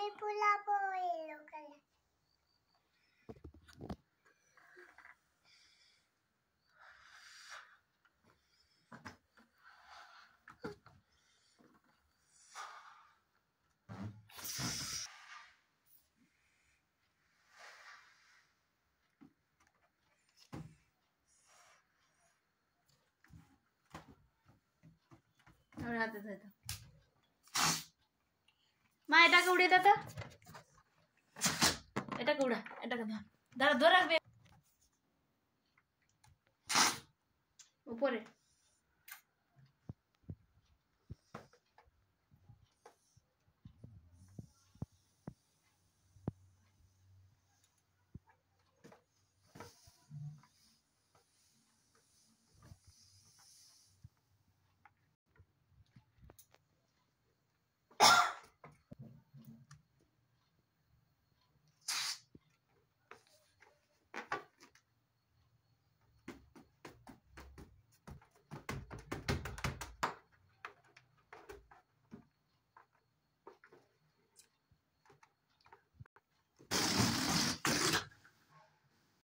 ফুলাবো এলো কালার। और हाथे दे दो মা এটাকে উড়িয়ে দে তো এটাকে উড়া এটাকে ধর ধরে রাখবে উপরে